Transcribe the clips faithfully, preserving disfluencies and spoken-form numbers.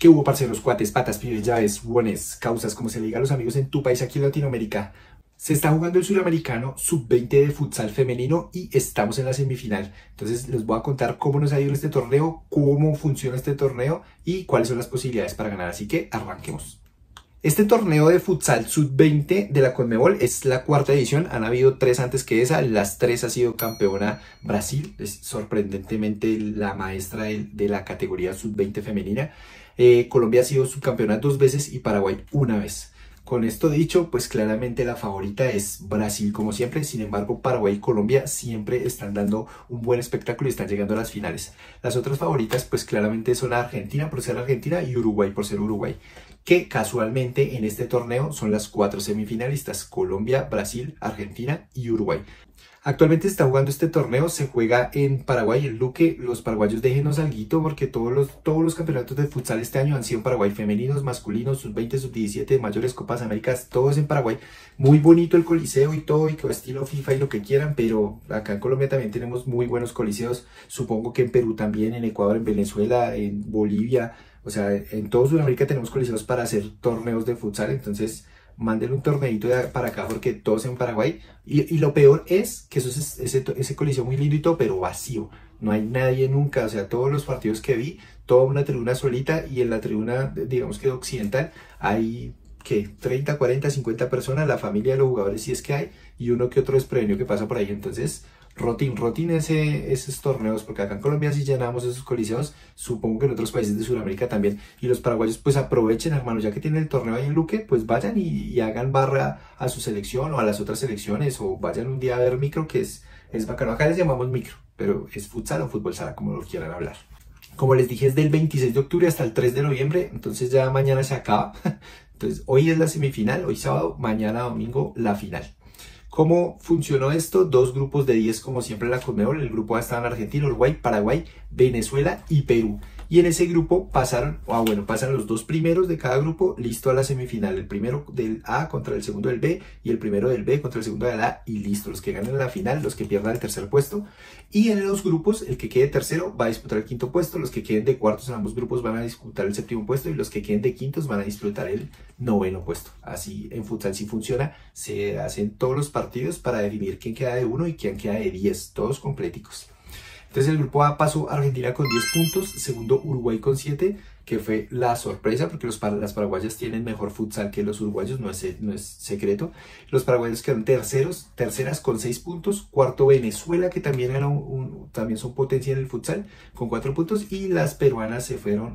¿Qué hubo, parceros, cuates, patas, pibes, llaves, buones, causas, como se le diga a los amigos en tu país aquí en Latinoamérica? Se está jugando el Suramericano sub veinte de futsal femenino y estamos en la semifinal. Entonces les voy a contar cómo nos ha ido en este torneo, cómo funciona este torneo y cuáles son las posibilidades para ganar. Así que arranquemos. Este torneo de futsal sub veinte de la Conmebol es la cuarta edición. Han habido tres antes que esa. Las tres ha sido campeona Brasil. Es sorprendentemente la maestra de, de la categoría sub veinte femenina. Eh, Colombia ha sido subcampeona dos veces y Paraguay una vez. Con esto dicho, pues claramente la favorita es Brasil como siempre. Sin embargo, Paraguay y Colombia siempre están dando un buen espectáculo y están llegando a las finales. Las otras favoritas pues claramente son Argentina por ser Argentina y Uruguay por ser Uruguay, que casualmente en este torneo son las cuatro semifinalistas: Colombia, Brasil, Argentina y Uruguay. Actualmente está jugando este torneo, se juega en Paraguay, en Luque. Los paraguayos déjenos alguito porque todos los, todos los campeonatos de futsal este año han sido en Paraguay, femeninos, masculinos, sub veinte, sub diecisiete, mayores, Copas Américas, todo es en Paraguay. Muy bonito el coliseo y todo, y estilo FIFA y lo que quieran, pero acá en Colombia también tenemos muy buenos coliseos. Supongo que en Perú también, en Ecuador, en Venezuela, en Bolivia. O sea, en todo Sudamérica tenemos coliseos para hacer torneos de futsal, entonces mándenle un torneito para acá porque todos en Paraguay. Y, y lo peor es que eso es ese, ese coliseo muy lindo y todo, pero vacío. No hay nadie nunca, o sea, todos los partidos que vi, toda una tribuna solita, y en la tribuna, digamos que occidental, hay que treinta, cuarenta, cincuenta personas, la familia de los jugadores si es que hay, y uno que otro desprevenio que pasa por ahí. Entonces, rotín, rotín ese, esos torneos, porque acá en Colombia sí llenamos esos coliseos, supongo que en otros países de Sudamérica también, y los paraguayos pues aprovechen, hermano, ya que tienen el torneo ahí en Luque, pues vayan y, y hagan barra a su selección o a las otras selecciones, o vayan un día a ver micro, que es, es bacano. Acá les llamamos micro, pero es futsal o fútbol sala, como lo quieran hablar. Como les dije, es del veintiséis de octubre hasta el tres de noviembre, entonces ya mañana se acaba. Entonces hoy es la semifinal, hoy sábado, mañana domingo la final. ¿Cómo funcionó esto? Dos grupos de diez como siempre en la Conmebol. El grupo A estaba en Argentina, Uruguay, Paraguay, Venezuela y Perú. Y en ese grupo pasaron, ah, bueno, pasan los dos primeros de cada grupo, listo a la semifinal. El primero del A contra el segundo del B, y el primero del B contra el segundo del A, y listo. Los que ganen la final, los que pierdan el tercer puesto. Y en los grupos, el que quede tercero va a disputar el quinto puesto, los que queden de cuartos en ambos grupos van a disputar el séptimo puesto, y los que queden de quintos van a disputar el noveno puesto. Así en futsal sí funciona, se hacen todos los partidos para definir quién queda de uno y quién queda de diez, todos completicos. Entonces el grupo A pasó Argentina con diez puntos, segundo Uruguay con siete, que fue la sorpresa porque los, las paraguayas tienen mejor futsal que los uruguayos, no es, no es secreto. Los paraguayos quedaron terceros, terceras con seis puntos, cuarto Venezuela, que también, era un, un, también son potencia en el futsal, con cuatro puntos, y las peruanas se fueron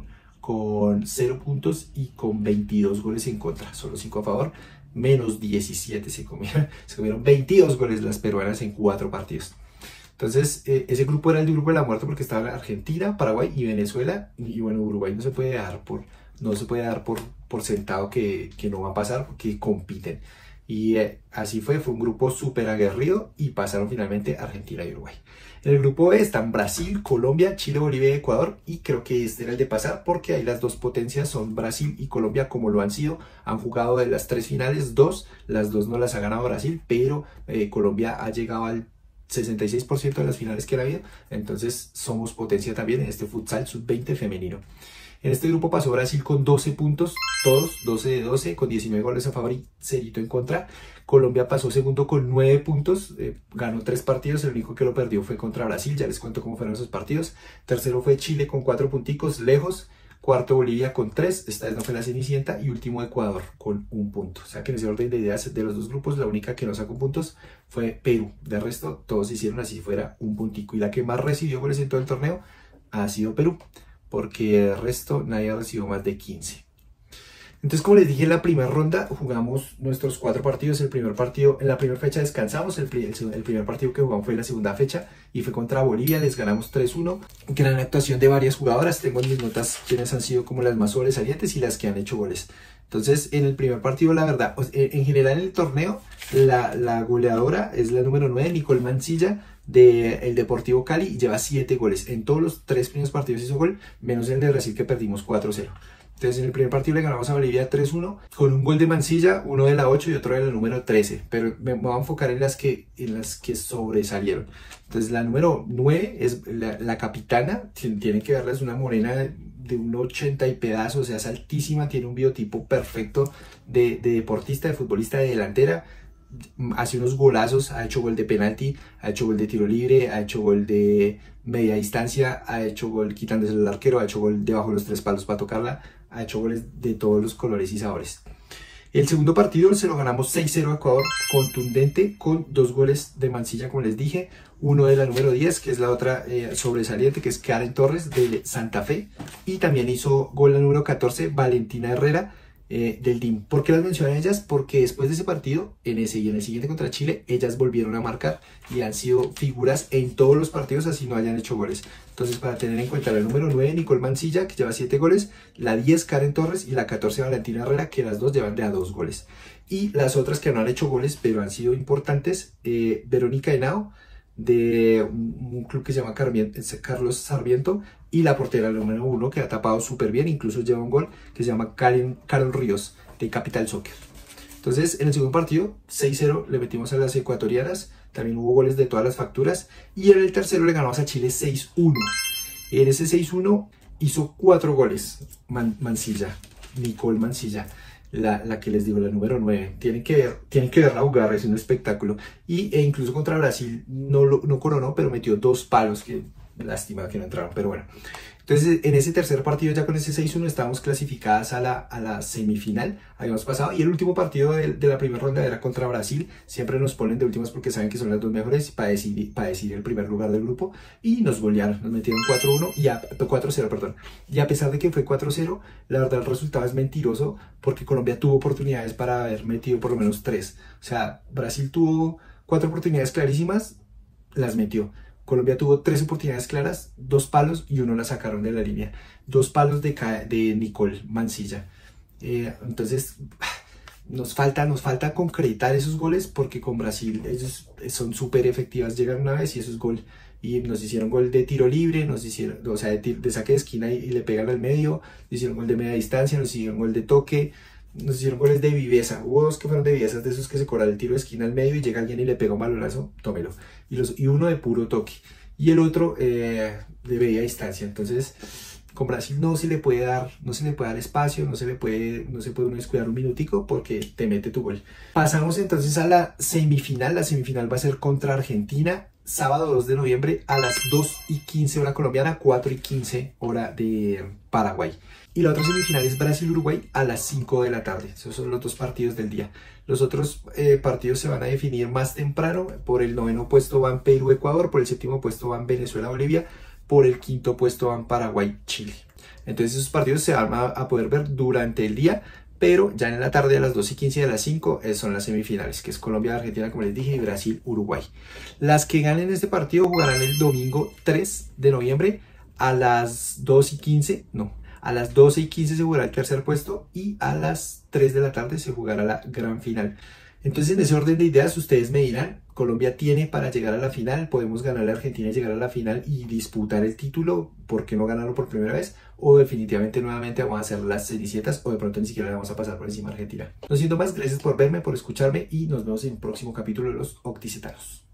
con cero puntos y con veintidós goles en contra, solo cinco a favor, menos diecisiete se comieron, se comieron veintidós goles las peruanas en cuatro partidos. Entonces, eh, ese grupo era el grupo de la muerte porque estaban Argentina, Paraguay y Venezuela. Y bueno, Uruguay no se puede dar por, no se puede dar por, por sentado que, que no va a pasar, porque compiten. Y eh, así fue, fue un grupo súper aguerrido y pasaron finalmente Argentina y Uruguay. En el grupo B están Brasil, Colombia, Chile, Bolivia y Ecuador. Y creo que este era el de pasar porque ahí las dos potencias son Brasil y Colombia, como lo han sido. Han jugado de las tres finales, dos. Las dos no las ha ganado Brasil, pero eh, Colombia ha llegado al sesenta y seis por ciento de las finales que ha habido, entonces somos potencia también en este futsal sub veinte femenino. En este grupo pasó Brasil con doce puntos, todos doce de doce, con diecinueve goles a favor y cerito en contra. Colombia pasó segundo con nueve puntos, eh, ganó tres partidos, el único que lo perdió fue contra Brasil, ya les cuento cómo fueron esos partidos. Tercero fue Chile con cuatro punticos, lejos. Cuarto Bolivia con tres, esta vez no fue la cenicienta, y último Ecuador con un punto. O sea que en ese orden de ideas de los dos grupos, la única que no sacó puntos fue Perú. De resto, todos hicieron así fuera un puntico. Y la que más recibió goles en todo el torneo ha sido Perú, porque el resto nadie ha recibido más de quince. Entonces, como les dije, en la primera ronda jugamos nuestros cuatro partidos. El primer partido, en la primera fecha descansamos, el, el, el primer partido que jugamos fue la segunda fecha y fue contra Bolivia, les ganamos tres uno. Gran actuación de varias jugadoras, tengo en mis notas quienes han sido como las más sobresalientes y las que han hecho goles. Entonces, en el primer partido, la verdad, en general en el torneo, la, la goleadora es la número nueve, Nicole Mancilla, del Deportivo Cali, y lleva siete goles. En todos los tres primeros partidos hizo gol, menos el de Brasil que perdimos cuatro cero. Entonces en el primer partido le ganamos a Bolivia tres uno con un gol de Mansilla, uno de la ocho y otro de la número trece, pero me voy a enfocar en las que, en las que sobresalieron. Entonces la número nueve es la, la capitana, tienen que verla, es una morena de, de un ochenta y pedazos, o sea, es altísima, tiene un biotipo perfecto de, de deportista, de futbolista, de delantera. Hace unos golazos, ha hecho gol de penalti, ha hecho gol de tiro libre, ha hecho gol de media distancia, ha hecho gol quitándose el arquero, ha hecho gol debajo de los tres palos para tocarla, ha hecho goles de todos los colores y sabores. El segundo partido se lo ganamos seis cero a Ecuador, contundente, con dos goles de Mansilla, como les dije, uno de la número diez, que es la otra eh, sobresaliente, que es Karen Torres de Santa Fe, y también hizo gol la número catorce, Valentina Herrera, Eh, del D I M. ¿Por qué las mencionan ellas? Porque después de ese partido, en ese y en el siguiente contra Chile, ellas volvieron a marcar y han sido figuras en todos los partidos, así no hayan hecho goles. Entonces, para tener en cuenta, la número nueve, Nicole Mansilla, que lleva siete goles, la diez, Karen Torres, y la catorce, Valentina Herrera, que las dos llevan de a dos goles. Y las otras que no han hecho goles, pero han sido importantes, eh, Verónica Henao, de un, un club que se llama Carlos Sarmiento, y la portera número uno, que ha tapado súper bien, incluso lleva un gol, que se llama Karen, Carol Ríos, de Capital Soccer. Entonces, en el segundo partido, seis cero le metimos a las ecuatorianas, también hubo goles de todas las facturas, y en el tercero le ganamos a Chile seis uno. En ese seis uno hizo cuatro goles Man, Mansilla, Nicole Mansilla. La, la que les digo, la número nueve, tienen que ver, tienen que verla jugar, es un espectáculo. Y, e incluso contra Brasil no, lo, no coronó, pero metió dos palos, que lástima que no entraron, pero bueno. Entonces en ese tercer partido, ya con ese seis uno, estábamos clasificadas a la, a la semifinal, habíamos pasado, y el último partido de, de la primera ronda era contra Brasil. Siempre nos ponen de últimas porque saben que son las dos mejores para decidir, para decidir el primer lugar del grupo, y nos golearon, nos metieron cuatro uno, y a, cuatro cero, perdón, y a pesar de que fue cuatro cero, la verdad el resultado es mentiroso, porque Colombia tuvo oportunidades para haber metido por lo menos tres. O sea, Brasil tuvo cuatro oportunidades clarísimas, las metió. Colombia tuvo tres oportunidades claras, dos palos y uno la sacaron de la línea. Dos palos de, de Nicole Mansilla. Eh, entonces, nos falta, nos falta concretar esos goles, porque con Brasil ellos son súper efectivas, llegan una vez y eso es gol. Y nos hicieron gol de tiro libre, nos hicieron, o sea, de, de saque de esquina y, y le pegan al medio, nos hicieron gol de media distancia, nos hicieron gol de toque, nos hicieron goles de viveza. Hubo dos que fueron de viveza, de esos que se cobran el tiro de esquina al medio y llega alguien y le pega un balonazo, tómelo. Y, los, y uno de puro toque. Y el otro eh, de media distancia. Entonces, con Brasil no se le puede dar, no se le puede dar espacio, no se le puede, no se puede uno descuidar un minutico porque te mete tu gol. Pasamos entonces a la semifinal. La semifinal va a ser contra Argentina, sábado dos de noviembre a las dos y quince hora colombiana, cuatro y quince hora de Paraguay. Y la otra semifinal es Brasil-Uruguay a las cinco de la tarde. Esos son los dos partidos del día. Los otros eh, partidos se van a definir más temprano. Por el noveno puesto van Perú-Ecuador, por el séptimo puesto van Venezuela-Bolivia, por el quinto puesto van Paraguay-Chile. Entonces esos partidos se van a, a poder ver durante el día, pero ya en la tarde a las dos y quince y a las cinco eh, son las semifinales, que es Colombia-Argentina, como les dije, y Brasil-Uruguay. Las que ganen este partido jugarán el domingo tres de noviembre a las dos y quince, no, a las doce y quince se jugará el tercer puesto y a las tres de la tarde se jugará la gran final. Entonces, en ese orden de ideas, ustedes me dirán, Colombia tiene para llegar a la final, podemos ganarle a Argentina y llegar a la final y disputar el título, ¿por qué no ganarlo por primera vez? O definitivamente nuevamente vamos a hacer las cenicientas, o de pronto ni siquiera le vamos a pasar por encima a Argentina. No siendo más, gracias por verme, por escucharme, y nos vemos en el próximo capítulo de los Octicetanos.